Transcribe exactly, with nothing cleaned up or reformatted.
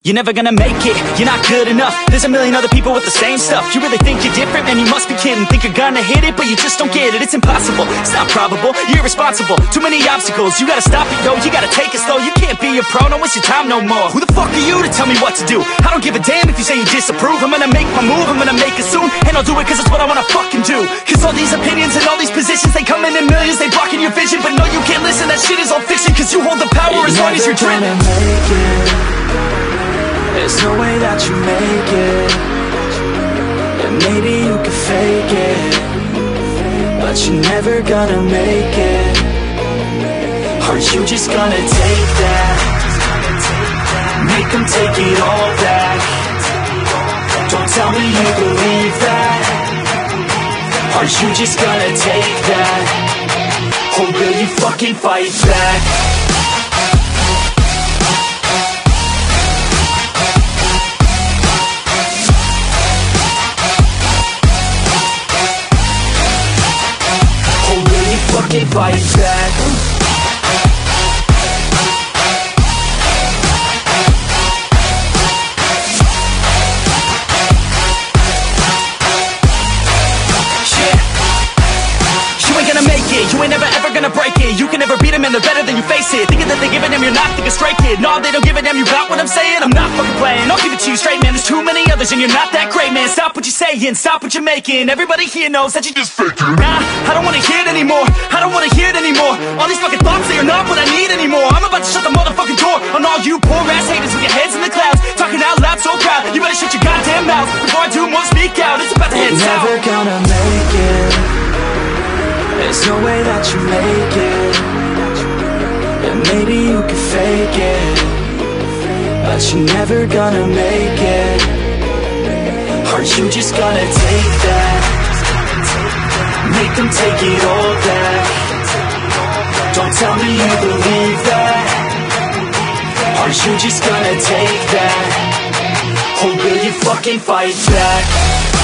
You're never gonna make it, you're not good enough. There's a million other people with the same stuff. You really think you're different? Man, you must be kidding. Think you're gonna hit it, but you just don't get it. It's impossible, it's not probable, you're irresponsible. Too many obstacles, you gotta stop it, yo. You gotta take it slow, you can't be a pro. Don't waste your time no more. Who the fuck are you to tell me what to do? I don't give a damn if you say you disapprove. I'm gonna make my move, I'm gonna make it soon. And I'll do it cause it's what I wanna fucking do. Cause all these opinions and all these positions, they come in in millions, they blocking your vision. But no, you can't listen, that shit is all fiction. Cause you hold the power you're as long as you're dreaming. There's no way that you make it. And maybe you can fake it, but you're never gonna make it. Are you just gonna take that? Make them take it all back. Don't tell me you believe that. Are you just gonna take that? Or will you fucking fight back? Fucking fight back. You ain't never ever gonna break it. You can never beat them and they're better than you face it. Thinking that they give a damn, you're not thinking straight, kid. No, they don't give a damn, you got what I'm saying? I'm not fucking playing, I'll give it to you straight, man. There's too many others and you're not that great, man. Stop what you're saying, stop what you're making. Everybody here knows that you just faking. Nah, I don't wanna hear it anymore, I don't wanna hear it anymore. All these fucking thoughts, they are not what I need anymore. I'm about to shut the motherfucking door on all you poor ass haters with your heads in the clouds, talking out loud so proud. You better shut your goddamn mouth before I do more speak out. It's about to head south. You're never gonna make it. There's no way that you make it. And maybe you can fake it, but you're never gonna make it. Are you just gonna take that? Make them take it all back. Don't tell me you believe that. Are you just gonna take that? Or will you fucking fight back?